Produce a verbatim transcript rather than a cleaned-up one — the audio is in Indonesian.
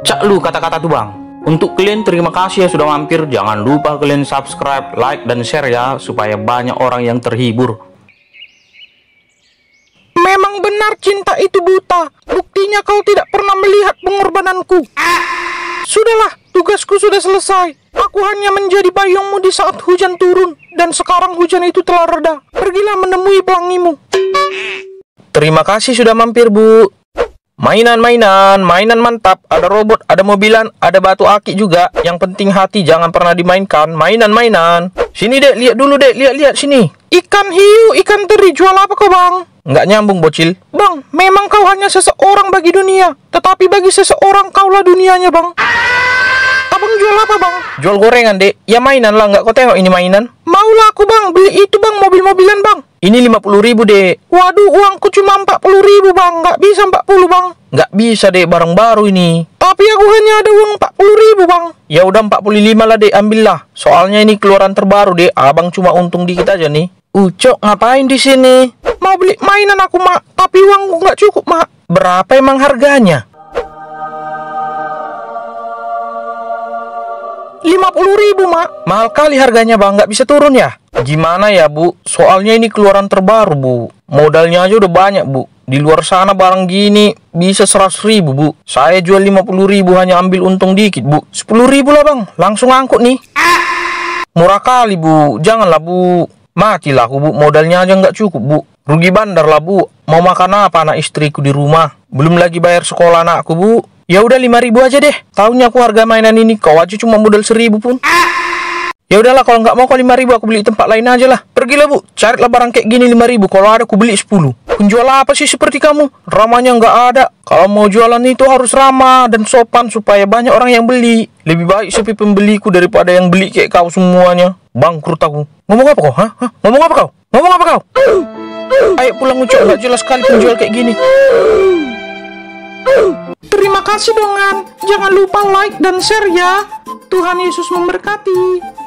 Cak lu kata-kata tuh bang. Untuk kalian terima kasih ya sudah mampir. Jangan lupa kalian subscribe, like, dan share ya, supaya banyak orang yang terhibur. Memang benar cinta itu buta. Buktinya kau tidak pernah melihat pengorbananku. Sudahlah, tugasku sudah selesai. Aku hanya menjadi payungmu di saat hujan turun. Dan sekarang hujan itu telah reda. Pergilah menemui pelangimu. Terima kasih sudah mampir, Bu. Mainan-mainan, mainan mantap. Ada robot, ada mobilan, ada batu aki juga. Yang penting hati jangan pernah dimainkan. Mainan-mainan. Sini dek, lihat dulu dek, lihat-lihat sini. Ikan hiu, ikan teri, jual apa kau bang? Nggak nyambung bocil. Bang, memang kau hanya seseorang bagi dunia. Tetapi bagi seseorang kaulah dunianya bang. Abang jual apa bang? Jual gorengan dek. Ya mainan lah, nggak kau tengok ini mainan? Maulah aku bang, beli itu bang, mobil-mobilan bang. Ini lima puluh ribu dek. Waduh, uangku cuma empat puluh ribu bang. Nggak bisa empat puluh bang. Nggak bisa dek, barang baru ini. Tapi aku hanya ada uang empat puluh ribu bang. Ya udah empat puluh lima lah dek, ambillah. Soalnya ini keluaran terbaru dek. Abang cuma untung dikit aja nih. Ucok ngapain di sini? Mau beli mainan aku mak, tapi uangku nggak cukup mak. Berapa emang harganya? lima puluh ribu mak. Mahal kali harganya bang, nggak bisa turun ya? Gimana ya bu? Soalnya ini keluaran terbaru bu. Modalnya aja udah banyak bu. Di luar sana barang gini bisa seratus ribu bu. Saya jual lima puluh ribu hanya ambil untung dikit bu. Sepuluh ribu lah bang, langsung angkut nih. Murah kali bu, janganlah bu. Matilah aku bu, modalnya aja nggak cukup bu. Rugi bandar lah bu. Mau makan apa anak istriku di rumah? Belum lagi bayar sekolah anakku bu. Ya udah lima ribu aja deh. Tahunya aku harga mainan ini, kau aja cuma modal seribu pun. Ya udahlah, kalau nggak mau kau lima ribu aku beli tempat lain aja lah. Pergilah bu, carilah barang kayak gini lima ribu. Kalau ada aku beli sepuluh. Penjual apa sih seperti kamu? Ramahnya nggak ada. Kalau mau jualan itu harus ramah dan sopan supaya banyak orang yang beli. Lebih baik sepi pembeliku daripada yang beli kayak kau semuanya. Bangkrut aku. Ngomong apa kau? Hah? Hah? Ngomong apa kau? Ngomong apa kau? Ayo pulang Ucok, nggak jelas sekali penjual kayak gini. Terima kasih dongan. Jangan lupa like dan share ya. Tuhan Yesus memberkati.